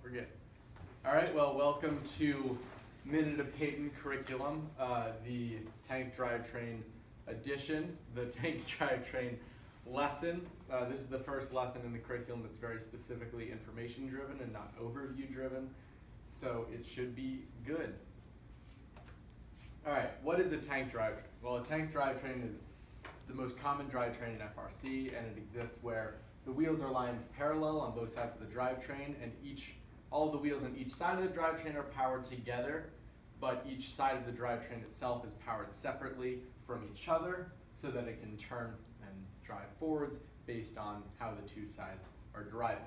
We're good. All right, well, welcome to Minute of Peyton curriculum, the tank drivetrain edition, the tank drivetrain lesson. This is the first lesson in the curriculum that's very specifically information driven and not overview driven, so it should be good. All right, what is a tank drivetrain? Well, a tank drivetrain is the most common drivetrain in FRC, and it exists where the wheels are lined parallel on both sides of the drivetrain, and all of the wheels on each side of the drivetrain are powered together, but each side of the drivetrain itself is powered separately from each other so that it can turn and drive forwards based on how the two sides are driving.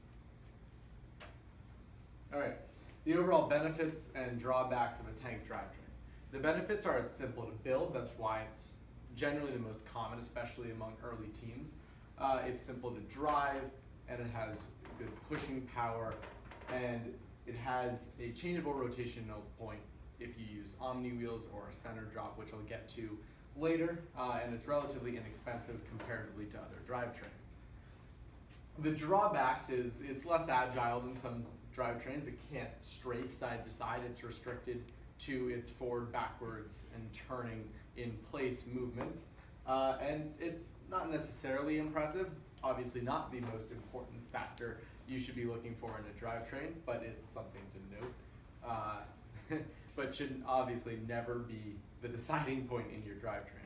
All right, the overall benefits and drawbacks of a tank drivetrain. The benefits are it's simple to build, that's why it's generally the most common, especially among early teams. It's simple to drive, and it has good pushing power, and it has a changeable rotational point if you use Omni wheels or a center drop, which I'll get to later, and it's relatively inexpensive comparatively to other drivetrains. The drawbacks is it's less agile than some drivetrains. It can't strafe side to side. It's restricted to its forward, backwards, and turning in place movements. And it's not necessarily impressive, obviously not the most important factor you should be looking for in a drivetrain, but it's something to note. But should obviously never be the deciding point in your drivetrain.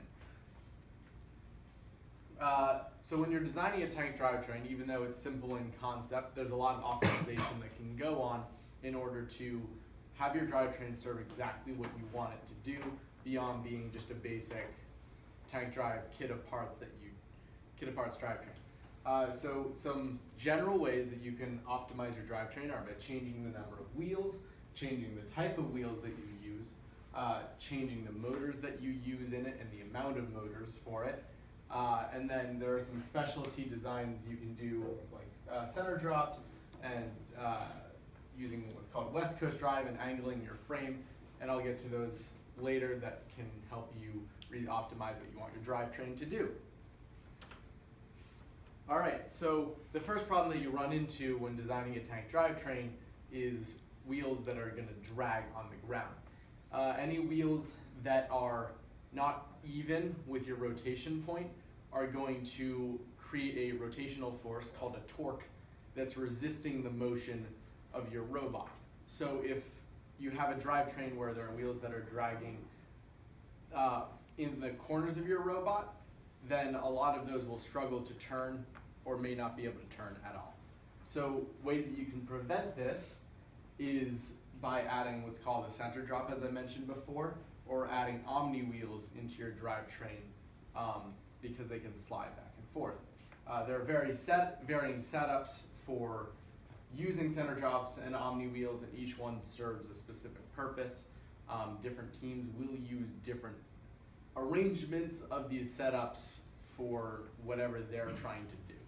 So when you're designing a tank drivetrain, even though it's simple in concept, there's a lot of optimization that can go on in order to have your drivetrain serve exactly what you want it to do, beyond being just a basic tank drive kit of parts drivetrain. So some general ways that you can optimize your drivetrain are by changing the number of wheels, changing the type of wheels that you use, changing the motors that you use in it and the amount of motors for it. And then there are some specialty designs you can do, like center drops and using what's called West Coast drive and angling your frame. And I'll get to those later that can help you really optimize what you want your drivetrain to do. All right, so the first problem that you run into when designing a tank drivetrain is wheels that are going to drag on the ground. Any wheels that are not even with your rotation point are going to create a rotational force called a torque that's resisting the motion of your robot. So if you have a drivetrain where there are wheels that are dragging in the corners of your robot, then a lot of those will struggle to turn or may not be able to turn at all. So ways that you can prevent this is by adding what's called a center drop, as I mentioned before, or adding Omni wheels into your drivetrain because they can slide back and forth. There are varying setups for using center drops and Omni wheels, and each one serves a specific purpose. Different teams will use different arrangements of these setups for whatever they're trying to do.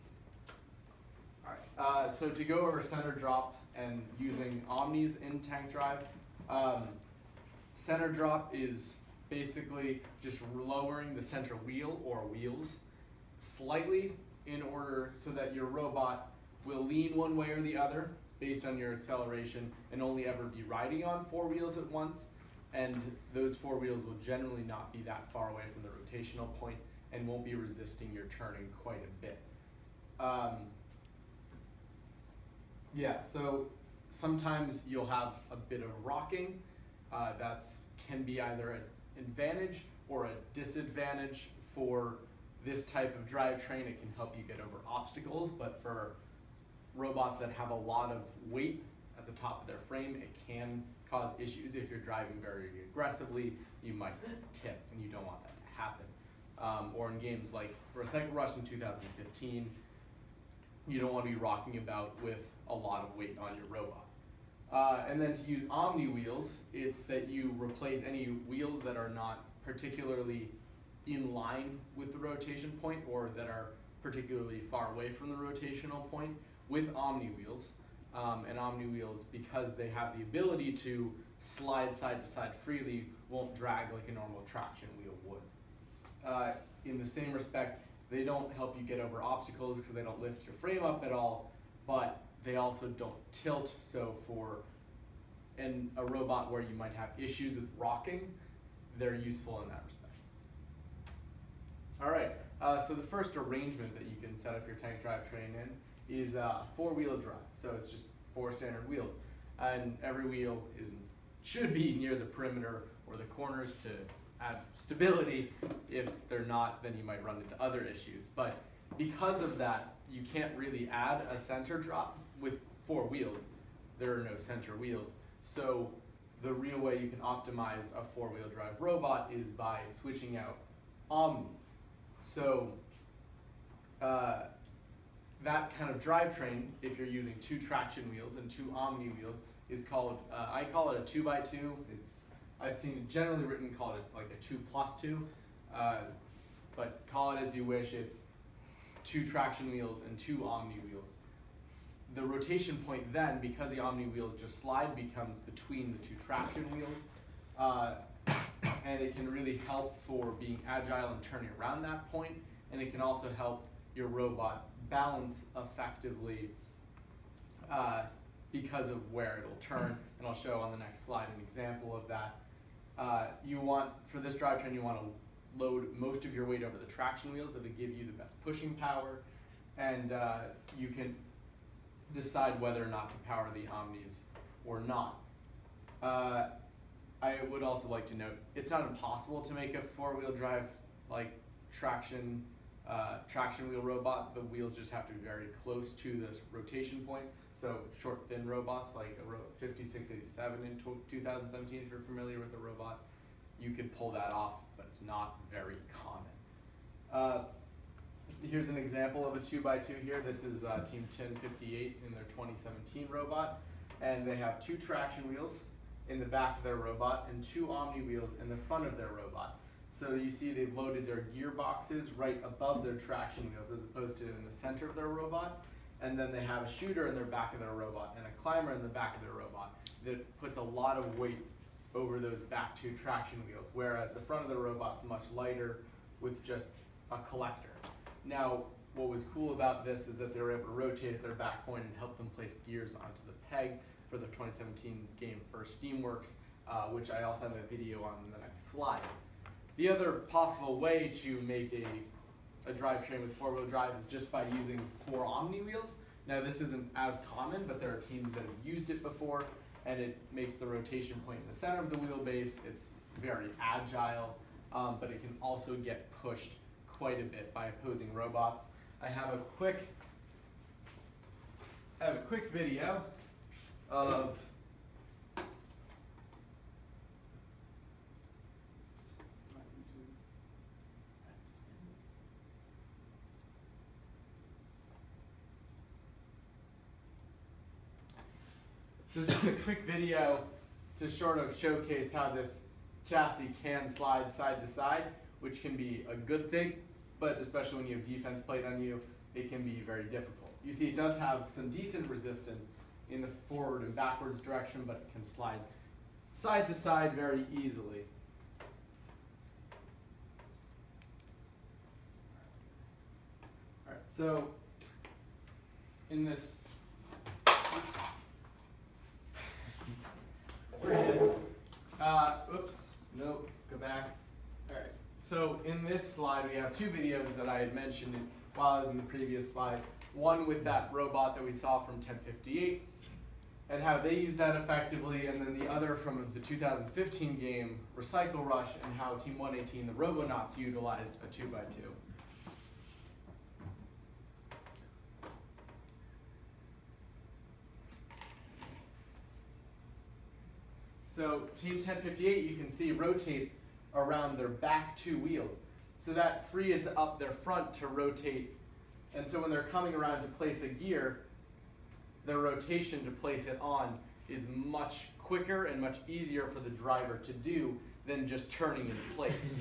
All right, so to go over center drop and using Omnis in tank drive, center drop is basically just lowering the center wheel or wheels slightly in order so that your robot will lean one way or the other based on your acceleration and only ever be riding on 4 wheels at once. And those 4 wheels will generally not be that far away from the rotational point and won't be resisting your turning quite a bit. So sometimes you'll have a bit of rocking. That can be either an advantage or a disadvantage for this type of drivetrain. It can help you get over obstacles, but for robots that have a lot of weight at the top of their frame, it can cause issues. If you're driving very aggressively, you might tip, and you don't want that to happen. Or in games like Recycle Rush in 2015, you don't want to be rocking about with a lot of weight on your robot. And then to use Omni wheels, it's that you replace any wheels that are not particularly in line with the rotation point or that are particularly far away from the rotational point with Omni wheels. And Omni wheels, because they have the ability to slide side to side freely, won't drag like a normal traction wheel would. In the same respect, they don't help you get over obstacles because they don't lift your frame up at all, but they also don't tilt, so for a robot where you might have issues with rocking, they're useful in that respect. All right, so the first arrangement that you can set up your tank drivetrain in is four-wheel drive. So it's just 4 standard wheels, and every wheel should be near the perimeter or the corners to add stability. If they're not, then you might run into other issues. But because of that, you can't really add a center drop with 4 wheels. There are no center wheels. So the real way you can optimize a 4-wheel drive robot is by switching out omnis. So that kind of drivetrain, if you're using 2 traction wheels and 2 omni wheels, is called, I call it a 2x2. I've seen it generally written called it like a 2+2, but call it as you wish. It's 2 traction wheels and 2 omni wheels. The rotation point then, because the omni wheels just slide, becomes between the 2 traction wheels, and it can really help for being agile and turning around that point, and it can also help your robot balance effectively because of where it'll turn, and I'll show on the next slide an example of that. For this drivetrain, you want to load most of your weight over the traction wheels that will give you the best pushing power, and you can decide whether or not to power the omnis or not. I would also like to note, it's not impossible to make a 4-wheel drive like traction wheel robot. The wheels just have to be very close to this rotation point. So short, thin robots like a 5687 in 2017, if you're familiar with the robot, you could pull that off, but it's not very common. Here's an example of a 2x2 here. This is Team 1058 in their 2017 robot, and they have 2 traction wheels in the back of their robot and 2 omni wheels in the front of their robot. So you see they've loaded their gearboxes right above their traction wheels as opposed to in the center of their robot. And then they have a shooter in their back of their robot and a climber in the back of their robot that puts a lot of weight over those back 2 traction wheels, whereas the front of the robot's much lighter with just a collector. Now, what was cool about this is that they were able to rotate at their back point and help them place gears onto the peg for the 2017 game First Steamworks, which I also have a video on in the next slide. The other possible way to make a drivetrain with 4-wheel drive is just by using 4 omni wheels. Now this isn't as common, but there are teams that have used it before, and it makes the rotation point in the center of the wheelbase. It's very agile, but it can also get pushed quite a bit by opposing robots. I have a quick video of just a quick video to sort of showcase how this chassis can slide side to side, which can be a good thing, but especially when you have defense plate on you, it can be very difficult. You see it does have some decent resistance in the forward and backwards direction, but it can slide side to side very easily. All right, so in this, nope, go back. All right, so in this slide we have 2 videos that I had mentioned while I was in the previous slide. One with that robot that we saw from 1058 and how they use that effectively, and then the other from the 2015 game Recycle Rush and how Team 118, the Robonauts, utilized a 2x2. So Team 1058, you can see, rotates around their back 2 wheels. So that frees up their front to rotate. And so when they're coming around to place a gear, their rotation to place it on is much quicker and much easier for the driver to do than just turning into place.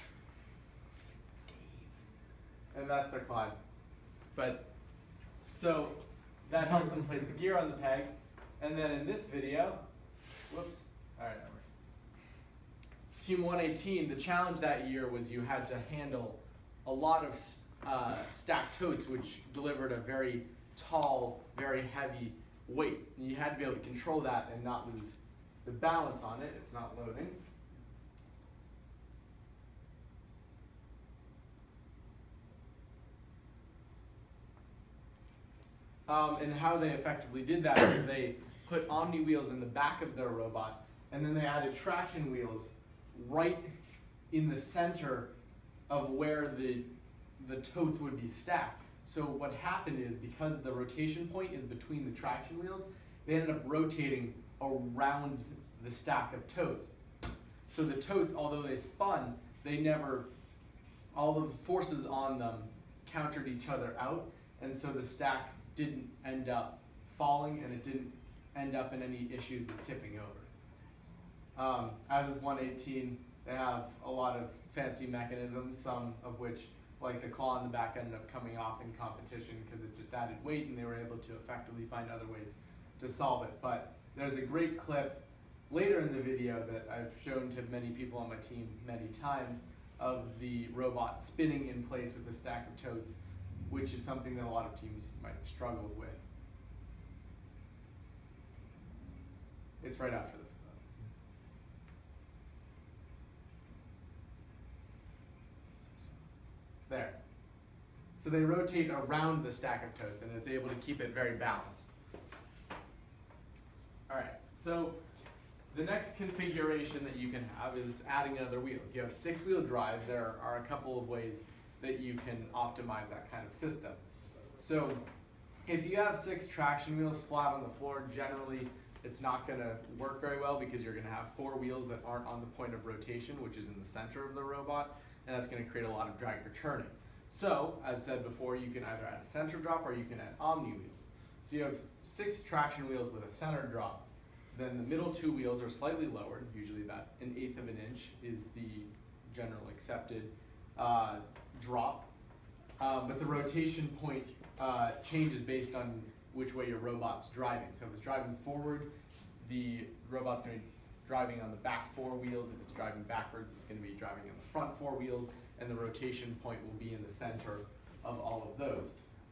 And that's their climb. But so that helped them place the gear on the peg. And then in this video, whoops. All right, Team 118, the challenge that year was you had to handle a lot of stacked totes, which delivered a very tall very heavy weight. And you had to be able to control that and not lose the balance on it. It's not loading. And how they effectively did that is they put Omni wheels in the back of their robot, and then they added traction wheels right in the center of where the totes would be stacked. So what happened is, because the rotation point is between the traction wheels, they ended up rotating around the stack of totes. So the totes, although they spun, all of the forces on them countered each other out, and so the stack didn't end up falling, and it didn't end up in any issues with tipping over. As with 118, they have a lot of fancy mechanisms, some of which, like the claw in the back, ended up coming off in competition because it just added weight, and they were able to effectively find other ways to solve it. But there's a great clip later in the video that I've shown to many people on my team many times of the robot spinning in place with a stack of totes, which is something that a lot of teams might have struggled with. It's right after this. There. So they rotate around the stack of totes, and it's able to keep it very balanced. All right, so the next configuration that you can have is adding another wheel. If you have 6-wheel drive, there are a couple of ways that you can optimize that kind of system. So if you have 6 traction wheels flat on the floor, generally it's not going to work very well, because you're going to have 4 wheels that aren't on the point of rotation, which is in the center of the robot, and that's going to create a lot of drag returning. So, as said before, you can either add a center drop or you can add Omni wheels. So you have 6 traction wheels with a center drop. Then the middle 2 wheels are slightly lowered, usually about 1/8 of an inch is the general accepted drop. But the rotation point changes based on which way your robot's driving. So if it's driving forward, the robot's going to be driving on the back 4 wheels. If it's driving backwards, it's going to be driving on the front 4 wheels, and the rotation point will be in the center of all of those.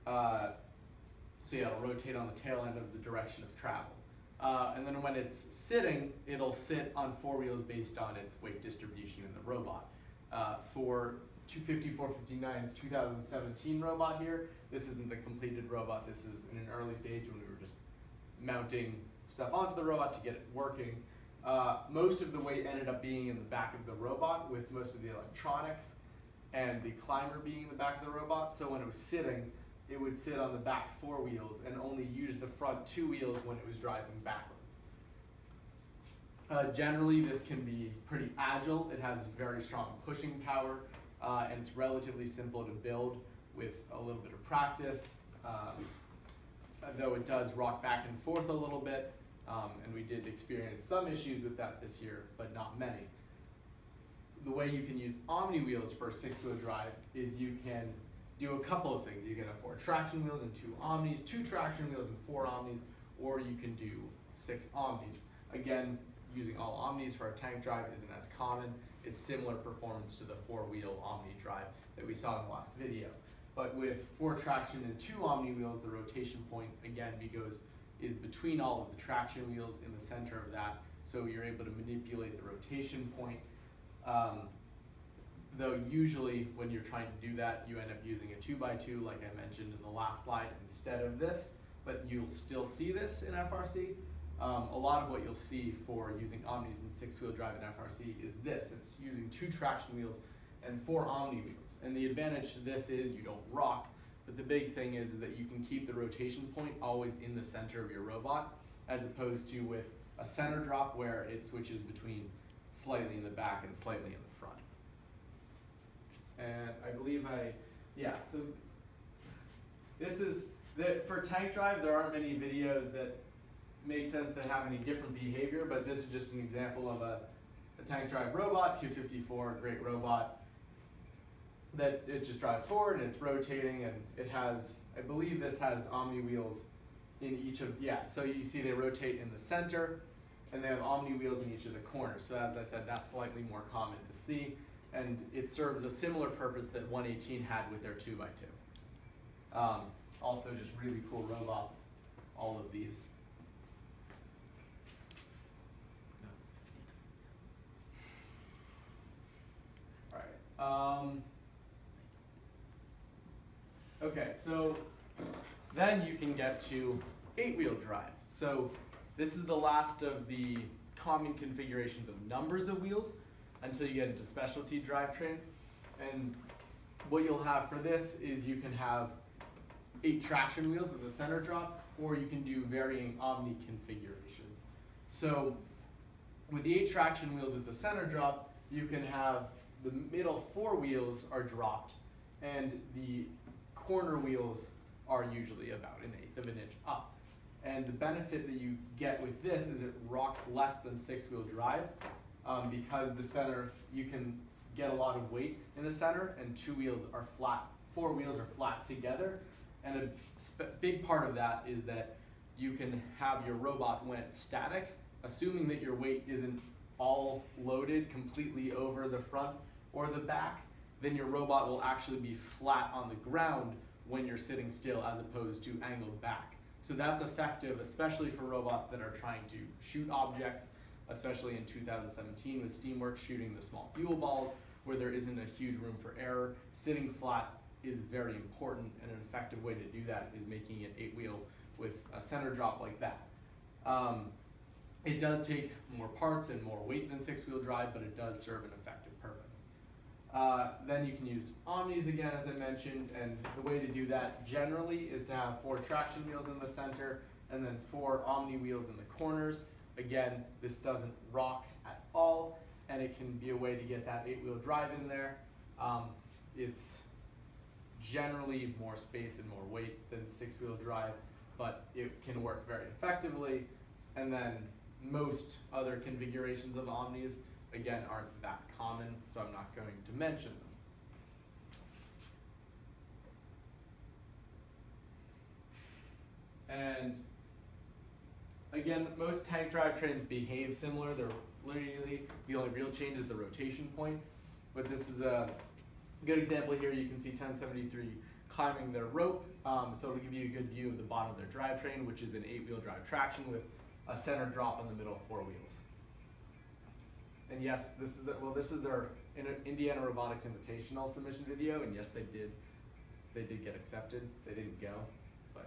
So yeah, it'll rotate on the tail end of the direction of travel. And then when it's sitting, it'll sit on 4 wheels based on its weight distribution in the robot. For 250-459's 2017 robot here, this isn't the completed robot. This is in an early stage when we were just mounting stuff onto the robot to get it working. Most of the weight ended up being in the back of the robot, with most of the electronics and the climber being in the back of the robot. So when it was sitting, it would sit on the back 4 wheels and only use the front 2 wheels when it was driving backwards. Generally, this can be pretty agile. It has very strong pushing power, and it's relatively simple to build with a little bit of practice, though it does rock back and forth a little bit, and we did experience some issues with that this year, but not many. The way you can use Omni wheels for 6-wheel drive is you can do a couple of things. You can have 4 traction wheels and 2 Omnis, 2 traction wheels and 4 Omnis, or you can do 6 Omnis. Again, using all Omnis for a tank drive isn't as common. It's similar performance to the 4-wheel Omni drive that we saw in the last video. But with 4 traction and 2 Omni wheels, the rotation point, again, is between all of the traction wheels in the center of that, so you're able to manipulate the rotation point. Though usually when you're trying to do that, you end up using a 2x2, like I mentioned in the last slide, instead of this, but you'll still see this in FRC. A lot of what you'll see for using Omnis and 6-wheel drive in FRC is this. It's using 2 traction wheels and 4 Omni wheels. And the advantage to this is you don't rock, but the big thing is that you can keep the rotation point always in the center of your robot, as opposed to with a center drop where it switches between slightly in the back and slightly in the front. And I believe so this is, for tank drive, there aren't many videos that make sense to have any different behavior, but this is just an example of a tank drive robot, 254, great robot, that it just drives forward and it's rotating, and it has, I believe this has Omni wheels in each of, so you see they rotate in the center, and they have Omni wheels in each of the corners. So as I said, that's slightly more common to see, and it serves a similar purpose that 118 had with their 2x2. Also just really cool robots all of these. All right. Okay, so then you can get to 8-wheel drive. So this is the last of the common configurations of numbers of wheels until you get into specialty drivetrains. And what you'll have for this is you can have 8 traction wheels with a center drop, or you can do varying Omni configurations. So with the 8 traction wheels with the center drop, you can have the middle 4 wheels are dropped, and the corner wheels are usually about 1/8 of an inch up. And the benefit that you get with this is it rocks less than 6-wheel drive, because the center, you can get a lot of weight in the center, and 4 wheels are flat together. And a big part of that is that you can have your robot, when it's static, assuming that your weight isn't all loaded completely over the front or the back, then your robot will actually be flat on the ground when you're sitting still, as opposed to angled back. So that's effective, especially for robots that are trying to shoot objects, especially in 2017 with Steamworks shooting the small fuel balls, where there isn't a huge room for error. Sitting flat is very important, and an effective way to do that is making it 8-wheel with a center drop like that. It does take more parts and more weight than 6-wheel drive, but it does serve an effective purpose. Then you can use Omnis again, as I mentioned, and the way to do that generally is to have 4 traction wheels in the center and then 4 Omni wheels in the corners. Again, this doesn't rock at all, and it can be a way to get that 8-wheel drive in there. It's generally more space and more weight than 6-wheel drive, but it can work very effectively. And then most other configurations of Omnis, again, aren't that common, so I'm not going to mention them. And again, most tank drivetrains behave similar. They're literally, the only real change is the rotation point. But this is a good example here. You can see 1073 climbing their rope. So it'll give you a good view of the bottom of their drivetrain, which is an 8-wheel drive traction with a center drop in the middle 4 wheels. And yes, this is their Indiana Robotics Invitational submission video, and yes, they did get accepted. They didn't go, but.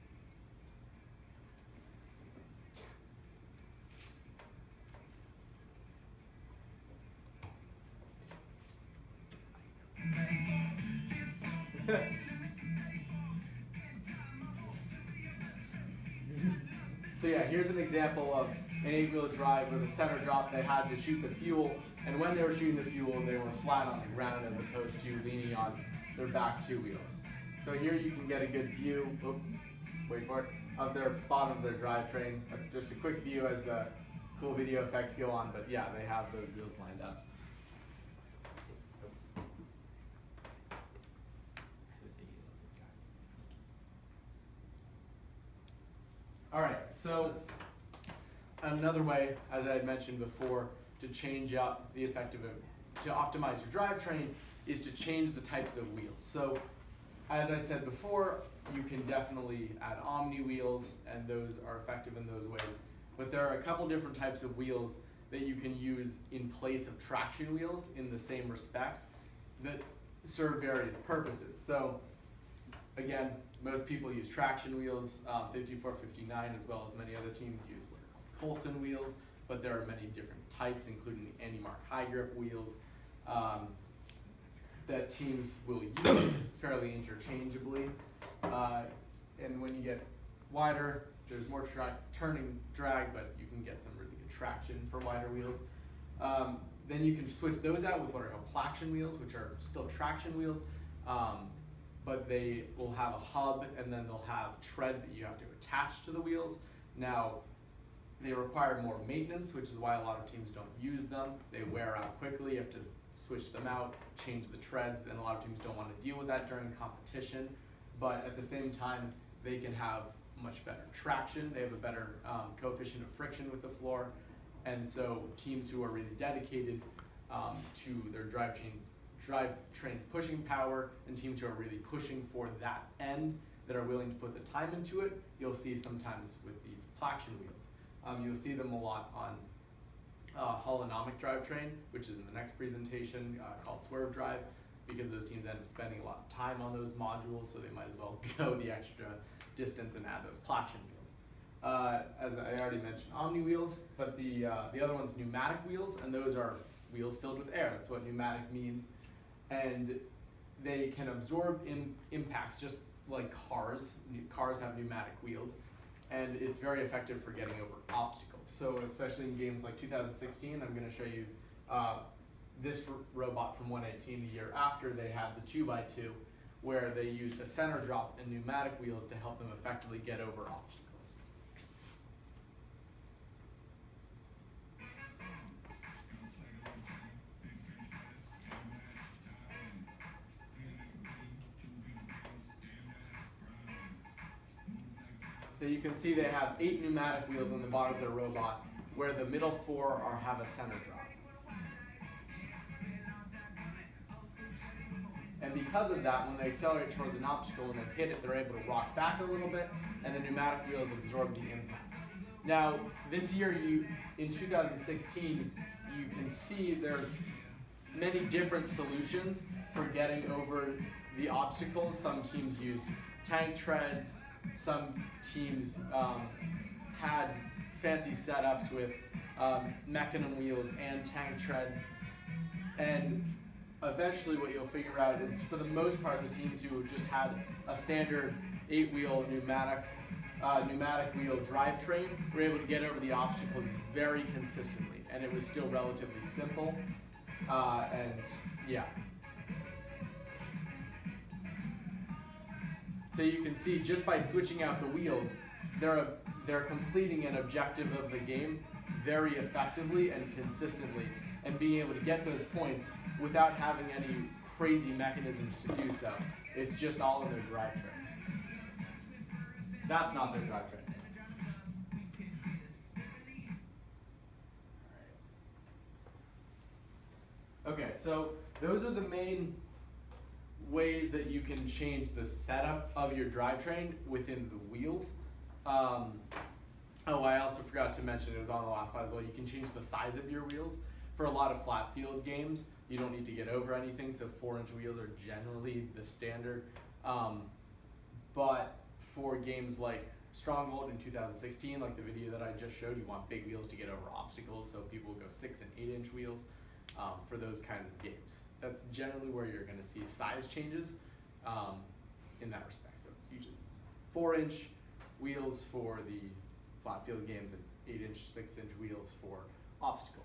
So yeah, here's an example of an 8-wheel drive with a center drop. They had to shoot the fuel, and when they were shooting the fuel, they were flat on the ground as opposed to leaning on their back 2 wheels. So here you can get a good view, wait for it, of their bottom of their drivetrain. Just a quick view as the cool video effects go on, but yeah, they have those wheels lined up. All right, so another way, as I had mentioned before, to change up the to optimize your drivetrain is to change the types of wheels. So as I said before, you can definitely add Omni wheels, and those are effective in those ways. But there are a couple different types of wheels that you can use in place of traction wheels in the same respect that serve various purposes. So again, most people use traction wheels, 5459, as well as many other teams use what are called Coulson wheels, but there are many different types, including the Andymark high grip wheels, that teams will use fairly interchangeably. And when you get wider, there's more turning drag, but you can get some really good traction for wider wheels. Then you can switch those out with what are called Plaction wheels, which are still traction wheels, but they will have a hub, and then they'll have tread that you have to attach to the wheels. Now, they require more maintenance, which is why a lot of teams don't use them. They wear out quickly. You have to switch them out, change the treads, and a lot of teams don't want to deal with that during competition. But at the same time, they can have much better traction. They have a better coefficient of friction with the floor. And so teams who are really dedicated to their drivetrains pushing power, and teams who are really pushing for that end that are willing to put the time into it, you'll see sometimes with these Plaction wheels. You'll see them a lot on holonomic drivetrain, which is in the next presentation, called Swerve Drive, because those teams end up spending a lot of time on those modules, so they might as well go the extra distance and add those Plaction wheels. As I already mentioned, Omni wheels, but the other one's pneumatic wheels, and those are wheels filled with air. That's what pneumatic means. And they can absorb impacts just like cars. Cars have pneumatic wheels, and it's very effective for getting over obstacles. So especially in games like 2016, I'm going to show you this robot from 118 the year after. They had the 2x2, where they used a center drop and pneumatic wheels to help them effectively get over obstacles. So you can see they have 8 pneumatic wheels on the bottom of their robot, where the middle 4 have a center drop. And because of that, when they accelerate towards an obstacle and they hit it, they're able to rock back a little bit, and the pneumatic wheels absorb the impact. Now, this year, in 2016, you can see there's many different solutions for getting over the obstacles. Some teams used tank treads. Some teams had fancy setups with mechanism wheels and tank treads. And eventually what you'll figure out is, for the most part, the teams who just had a standard 8-wheel pneumatic wheel drivetrain were able to get over the obstacles very consistently. And it was still relatively simple. And yeah. So you can see, just by switching out the wheels, they're completing an objective of the game very effectively and consistently, and being able to get those points without having any crazy mechanisms to do so. It's just all in their drivetrain. That's not their drivetrain. Okay, so those are the main ways that you can change the setup of your drivetrain within the wheels. Oh, I also forgot to mention, it was on the last slide as well, you can change the size of your wheels. For a lot of flat field games, you don't need to get over anything, so 4-inch wheels are generally the standard. But for games like Stronghold in 2016, like the video that I just showed, you want big wheels to get over obstacles, so people will go 6- and 8-inch wheels for those kinds of games. That's generally where you're going to see size changes in that respect. So it's usually 4-inch wheels for the flat field games and 8-inch, 6-inch wheels for obstacles.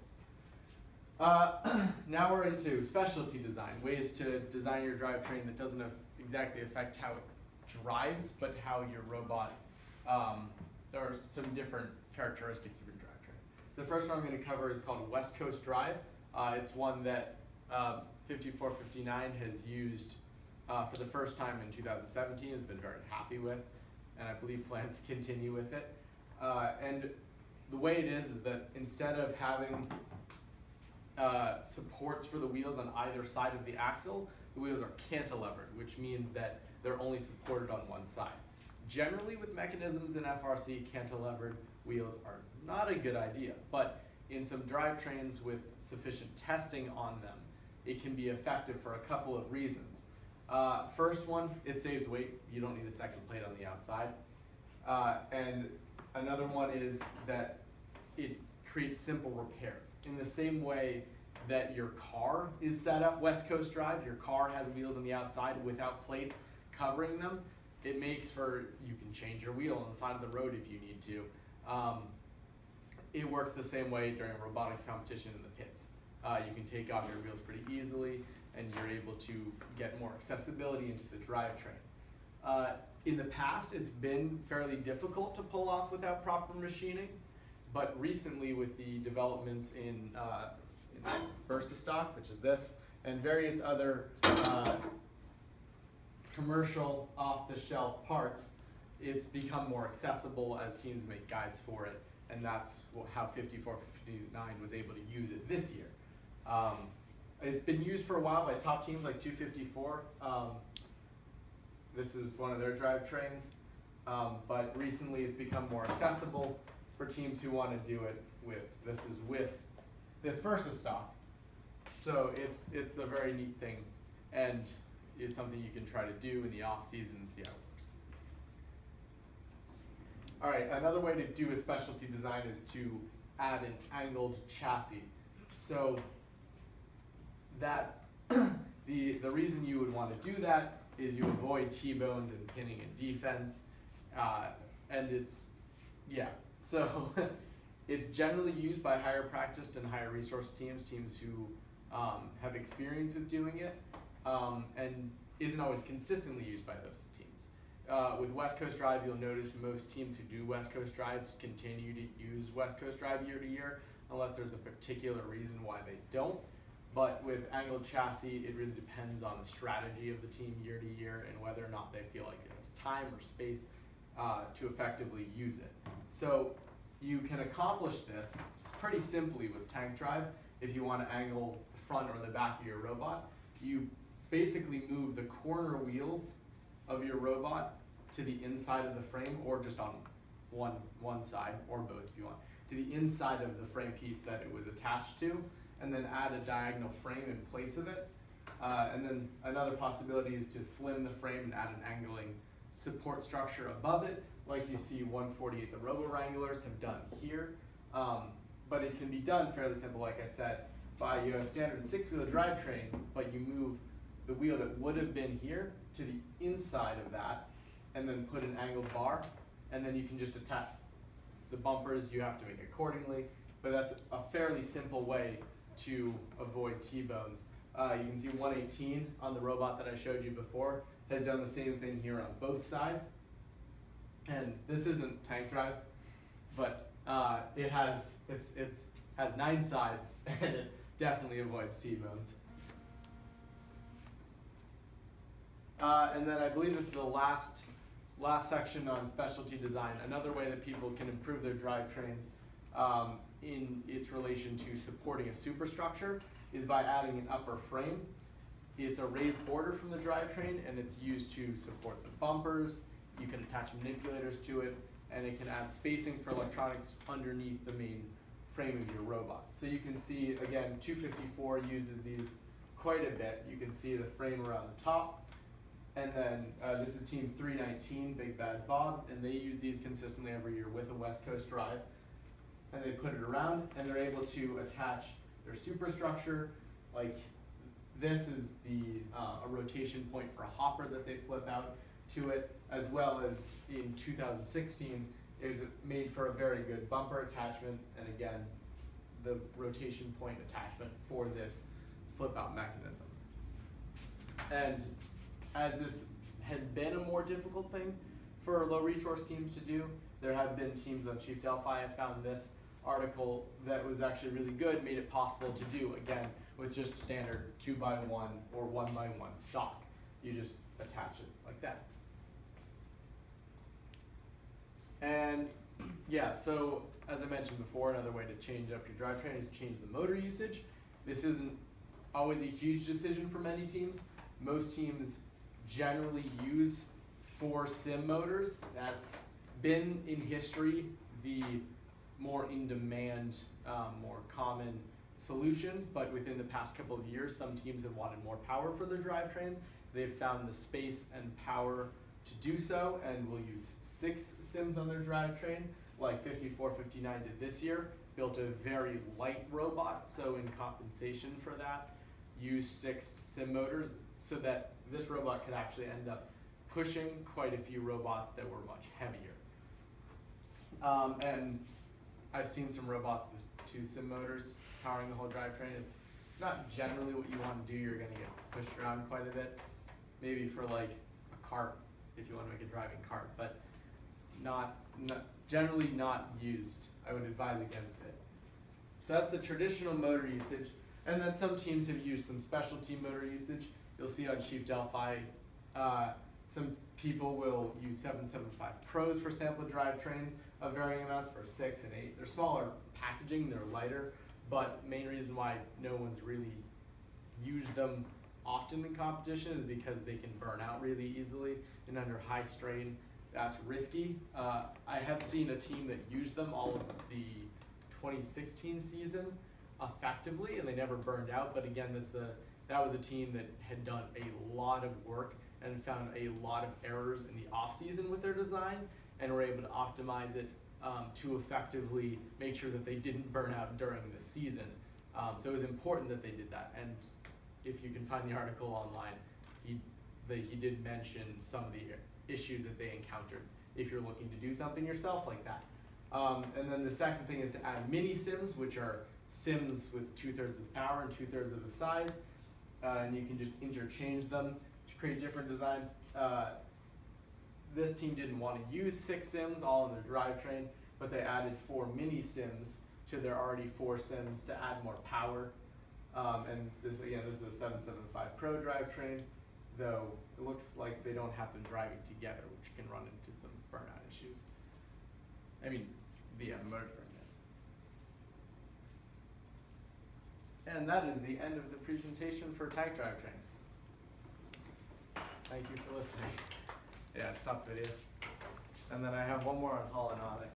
Now we're into specialty design, ways to design your drivetrain that doesn't exactly affect how it drives, but how your robot, there are some different characteristics of your drivetrain. The first one I'm going to cover is called West Coast Drive. It's one that 5459 has used for the first time in 2017, has been very happy with, and I believe plans to continue with it. And the way it is that instead of having supports for the wheels on either side of the axle, the wheels are cantilevered, which means that they're only supported on one side. Generally, with mechanisms in FRC, cantilevered wheels are not a good idea, but in some drivetrains with sufficient testing on them, it can be effective for a couple of reasons. First one, it saves weight. You don't need a second plate on the outside. And another one is that it creates simple repairs. In the same way that your car is set up West Coast Drive, your car has wheels on the outside without plates covering them, it makes for, you can change your wheel on the side of the road if you need to. It works the same way during a robotics competition in the pits. You can take off your wheels pretty easily, and you're able to get more accessibility into the drivetrain. In the past, it's been fairly difficult to pull off without proper machining, but recently with the developments in VersaStock, which is this, and various other commercial off-the-shelf parts, it's become more accessible as teams make guides for it, and that's how 5459 was able to use it this year. It's been used for a while by top teams like 254. this is one of their drivetrains, but recently it's become more accessible for teams who want to do it with this Versa stock. So it's a very neat thing, and is something you can try to do in the off season and see how it works. All right, another way to do a specialty design is to add an angled chassis. So that the reason you would want to do that is you avoid T-bones and pinning and defense, and so it's generally used by higher practiced and higher resource teams who have experience with doing it, and isn't always consistently used by those teams. With West Coast Drive, you'll notice most teams who do West Coast Drives continue to use West Coast Drive year to year, unless there's a particular reason why they don't. But with angled chassis, it really depends on the strategy of the team year to year and whether or not they feel like there's time or space to effectively use it. So you can accomplish this pretty simply with tank drive. If you want to angle the front or the back of your robot, you basically move the corner wheels of your robot to the inside of the frame, or just on one side, or both if you want, to the inside of the frame piece that it was attached to, and then add a diagonal frame in place of it. And then another possibility is to slim the frame and add an angling support structure above it, like you see 148 the Robo-Wranglers have done here. But it can be done fairly simple, like I said, by a standard 6-wheel drivetrain, but you move the wheel that would have been here to the inside of that, and then put an angled bar, and then you can just attach the bumpers. You have to make accordingly, but that's a fairly simple way to avoid T-bones. You can see 118 on the robot that I showed you before has done the same thing here on both sides. And this isn't tank drive, but it has 9 sides, and it definitely avoids T-bones. And then I believe this is the last section on specialty design. Another way that people can improve their drivetrains in its relation to supporting a superstructure is by adding an upper frame. It's a raised border from the drivetrain, and it's used to support the bumpers. You can attach manipulators to it, and it can add spacing for electronics underneath the main frame of your robot. So you can see, again, 254 uses these quite a bit. You can see the frame around the top. And then this is Team 319, Big Bad Bob, and they use these consistently every year with a West Coast Drive. And they put it around, and they're able to attach their superstructure. Like this is a rotation point for a hopper that they flip out to it, as well as in 2016 is made for a very good bumper attachment, and again, the rotation point attachment for this flip out mechanism. And as this has been a more difficult thing for low resource teams to do, there have been teams on Chief Delphi. I found this article that was actually really good, made it possible to do, again, with just standard 2x1 or 1x1 stock. You just attach it like that. And yeah, so as I mentioned before, another way to change up your drivetrain is change the motor usage. This isn't always a huge decision for many teams. Most teams generally use 4 sim motors. That's been in history the more in-demand, more common solution, but within the past couple of years, some teams have wanted more power for their drivetrains. They've found the space and power to do so, and will use 6 sims on their drivetrain, like 5459 did this year. Built a very light robot, so in compensation for that, use 6 sim motors so that this robot could actually end up pushing quite a few robots that were much heavier. And I've seen some robots with 2 sim motors powering the whole drivetrain. It's not generally what you want to do. You're going to get pushed around quite a bit. Maybe for like a cart, if you want to make a driving cart, but generally not used. I would advise against it. So that's the traditional motor usage. And then some teams have used some specialty motor usage. You'll see on Chief Delphi, some people will use 775 Pros for sample drivetrains of varying amounts for 6 and 8. They're smaller packaging, they're lighter, but main reason why no one's really used them often in competition is because they can burn out really easily, and under high strain, that's risky. I have seen a team that used them all of the 2016 season effectively, and they never burned out. But again, that was a team that had done a lot of work and found a lot of errors in the off season with their design, and were able to optimize it to effectively make sure that they didn't burn out during the season. So it was important that they did that. And if you can find the article online, he did mention some of the issues that they encountered if you're looking to do something yourself like that. And then the second thing is to add mini sims, which are sims with 2/3 of the power and 2/3 of the size. And you can just interchange them to create different designs. This team didn't want to use 6 sims all in their drivetrain, but they added 4 mini sims to their already 4 sims to add more power. And this is a 775 Pro drivetrain, though it looks like they don't have them driving together, which can run into some burnout issues. I mean, the merge burnout. And that is the end of the presentation for tank drivetrains. Thank you for listening. Yeah, stop video. And then I have one more on Holonautic.